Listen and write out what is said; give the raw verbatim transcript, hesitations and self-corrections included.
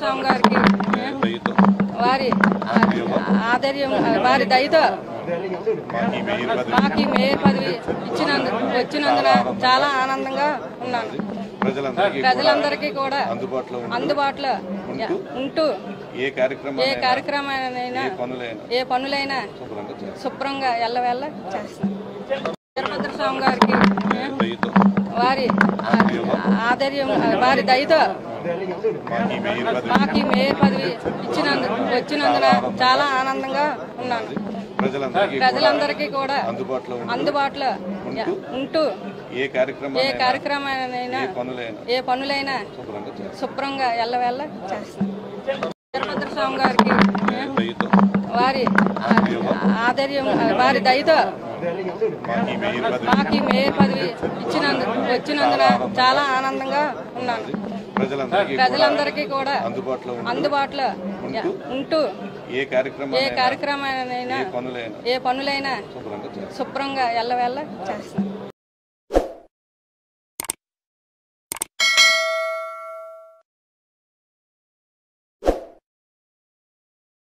స్వామి గారికి వారి ఆధ్వర్యం వారి దయతో మాకు ఈ మేయర్ పదవి ఇచ్చినందుకు వచ్చినందున చాలా ఆనందంగా ఉన్నాను. ప్రజలందరికీ కూడా అందుబాటులో ఉంటూ ఏ కార్యక్రమాలైనా ఏ పనులైనా శుభ్రంగా ఎల్లవేళ్ళ చేస్తాం. వీరభద్ర స్వామి గారికి వారి ఆధ్వర్యం వారి దయతో మాకు ఈ మేయర్ పదవి ఇచ్చినందుకు వచ్చినందున చాలా ఆనందంగా ఉన్నాను. ప్రజలందరికీ కూడా అందుబాటులో ఉంటూ ఏ కార్యక్రమాలైనా ఏ పనులైనా శుభ్రంగా ఎల్లవేళ్ళ చేస్తాం. వీరభద్ర స్వామి గారికి వారి ఆధ్వర్యం వారి దయతో మాకు ఈ మేయర్ పదవి ఇచ్చినందుకు వచ్చినందున చాలా ఆనందంగా ఉన్నాను. ప్రజలందరికీ కూడా అందుబాటులో ఉంటూ ఏ కార్యక్రమాలైనా ఏ పనులైనా శుభ్రంగా ఎల్లవేళ్ళ చేస్తాం.